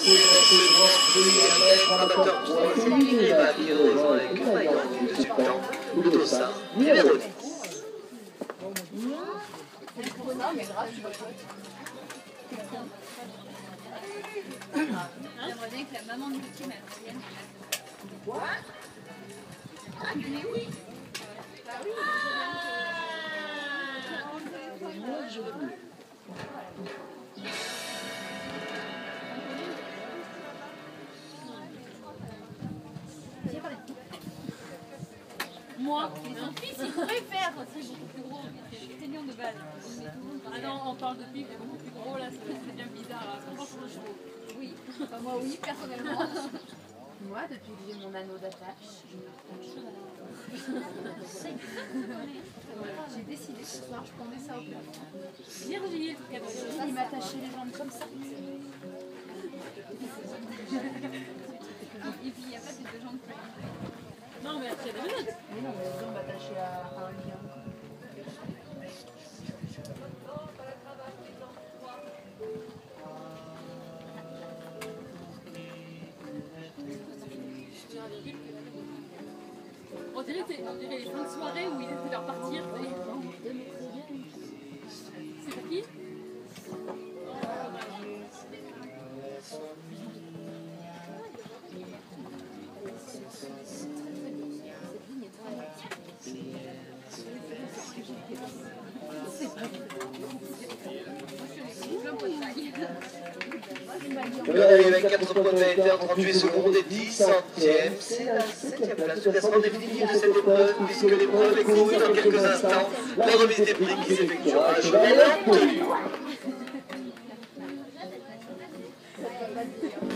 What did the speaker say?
amateur 3, c'est Lima qui rejoint avec Maillon du sultan, le dossard numéro 10. J'aimerais bien que la maman du petit vienne. Quoi? Ah, mais oui! Bah oui! Moi, mon fils, il pourrait faire, c'est beaucoup plus gros, c'est saignant de base. Ah non, on parle de pipe, c'est beaucoup plus gros, là, c'est bien bizarre, là, franchement, je trouve. Oui, enfin, moi oui, personnellement. Moi, depuis que j'ai mon anneau d'attache, J'ai décidé ce soir, je prendrais ça au plat. Virgile, Il m'attachait les jambes comme ça. Et puis il n'y a pas ces deux jambes pleines. non, mais c'est des minutes. mais non, mais les jambes attachées à un lien. On dirait les fins de soirée où ils essaient de leur partir. C'est pour qui? On arrive avec 4 points de vérité en 38 secondes et 10 centièmes. C'est la 7e place du classement définitif de cette épreuve, puisque l'épreuve est courue dans quelques instants. La remise des prix qui s'effectuera à cheval en tenue.